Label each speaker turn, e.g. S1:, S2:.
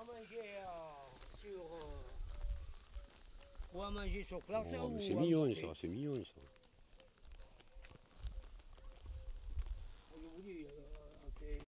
S1: à manger sur. Ou à manger sur place.
S2: Oh, c'est mignon ça, c'est mignon ça.
S1: Je vous dis, c'est